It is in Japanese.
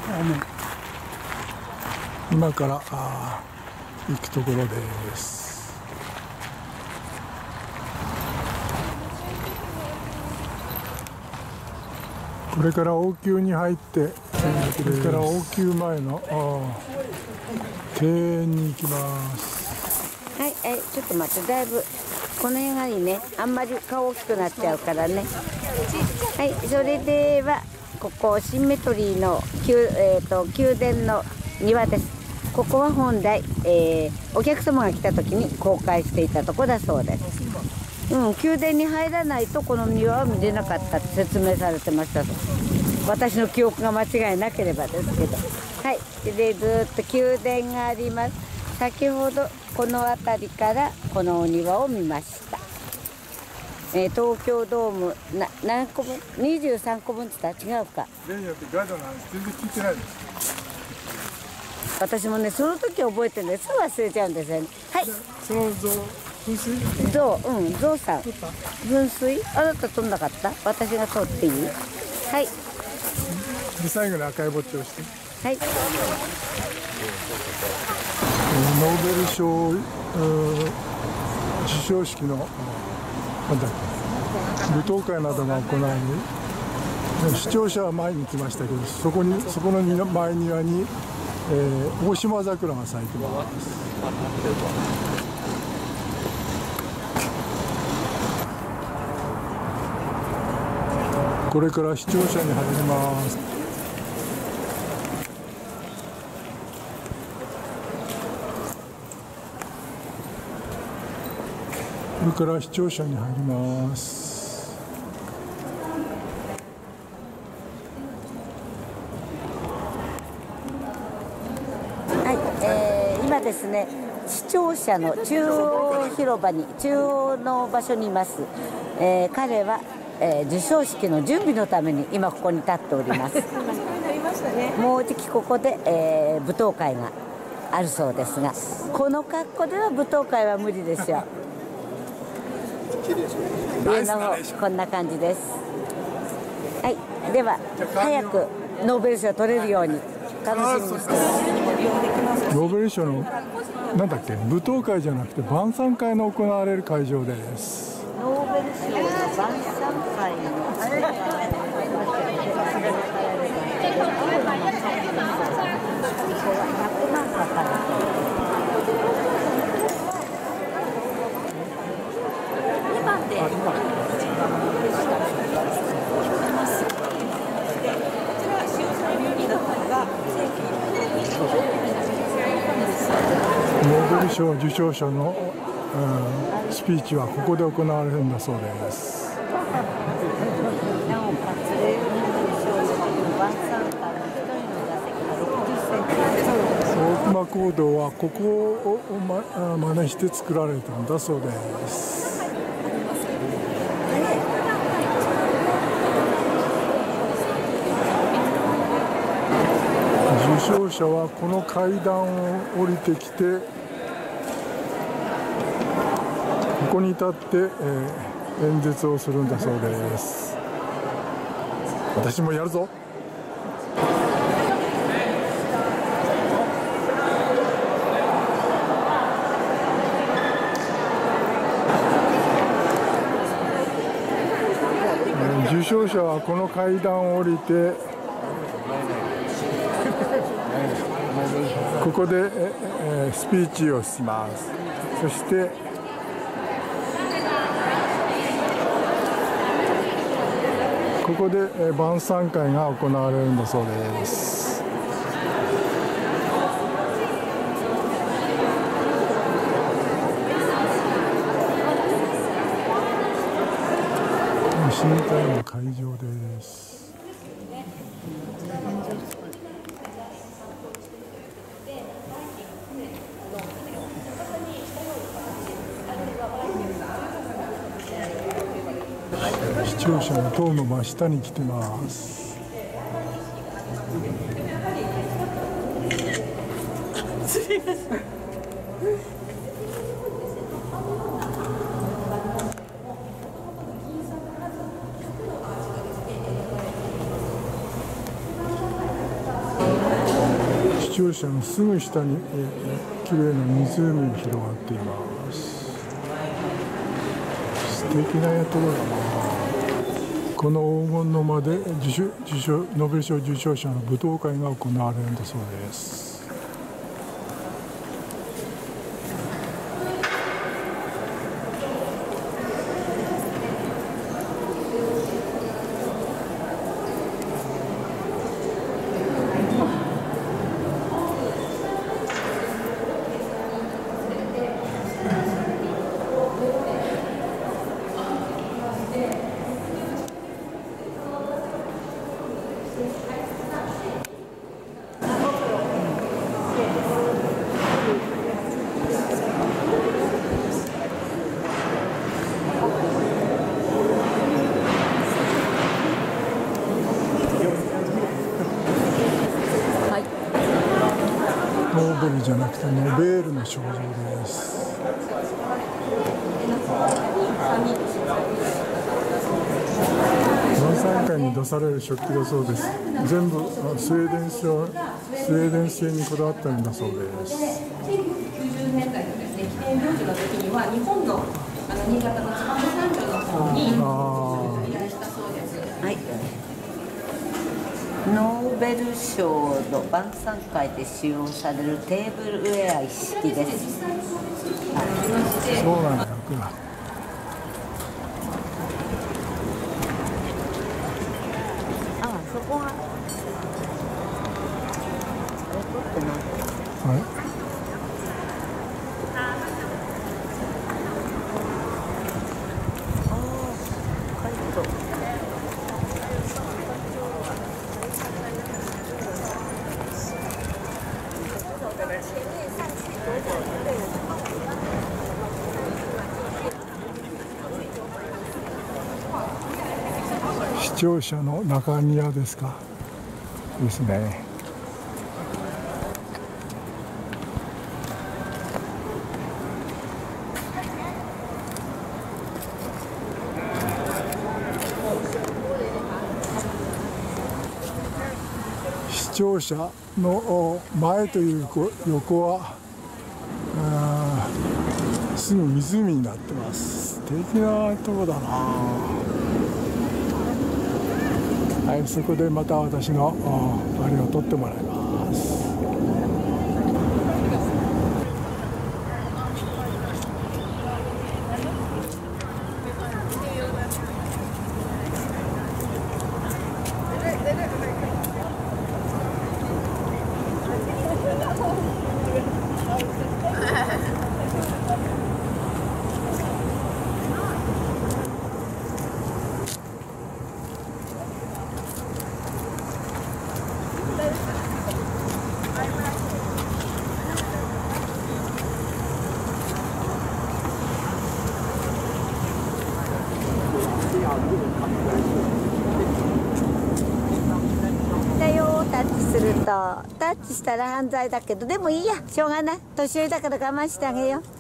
今から行くところです。これから王宮に入って、これから王宮前の庭園に行きます。 はい、ちょっと待って、だいぶこの辺がいいね。あんまり顔大きくなっちゃうからね。はい、それではここシンメトリーの宮殿の庭です。ここは本来、お客様が来た時に公開していたところだそうです。宮殿に入らないとこの庭は見れなかったって説明されてましたと。私の記憶が間違いなければですけど。はい、でずっと宮殿があります。先ほどこの辺りからこのお庭を見ました。東京ドーム何個分？23個分って言ったら違うか。 例によってガイドなんて全然聞いてないです。 私もね、その時覚えてるんですぐ忘れちゃうんですよね。はい。 その噴水？ ゾウさん。噴水？あなた飛んなかった？私が通っていい？はい。 で最後に赤いぼっちをして。 はい。 ノーベル賞授賞式のなんだっけ、舞踏会などが行われ、視聴者は前に来ましたけど、そこの前庭に、大島桜が咲いてます。これから視聴者に入ります。これから視聴者に入ります。 はい、今ですね、視聴者の中央広場に中央の場所にいます。彼は、授賞式の準備のために今ここに立っております。もうじきここで、舞踏会があるそうですが、この格好では舞踏会は無理ですよ。上の方こんな感じです。はい、では早くノーベル賞取れるように楽しみにしてます。 ノーベル賞のなんだっけ、舞踏会じゃなくて晩餐会の行われる会場です。 ノーベル賞の晩餐会の100万かかる。 ノーベル賞受賞者の、スピーチはここで行われるんだそうです。大隈講堂はここを真似して作られたんだそうです。受賞者はこの階段を降りてきて、ここに立って、演説をするんだそうです。私もやるぞ。受賞者はこの階段を降りて、ここでスピーチをします。そしてここで晩餐会が行われるんだそうです。深海の会場です。視聴者の塔の真下に来てます。すみません。 庁舎のすぐ下に、綺麗な湖が広がっています。素敵なところだな。この黄金の間でノーベル賞受賞者の舞踏会が行われるんだそうです。ノーベルじゃなくてノベールの賞状です。晩餐会に出される食器だそうです。全部スウェーデン製にこだわったんだそうです。 1990年代のですね、記念行事の時には日本の新潟の燕三条の方に依頼したそうです。 はい。ノーベル賞の晩餐会で使用されるテーブルウェア一式です。 そうなんだよ。 あ、そこが。撮ってない。 はい。視聴者の中庭ですか。ですね。視聴者の前という横はすぐ湖になってます。素敵なとこだな。はい、そこでまた私のあれを撮ってもらいます。 だよ、タッチするとタッチしたら犯罪だけど、でもいいや、しょうがない、年寄りだから我慢してあげよう。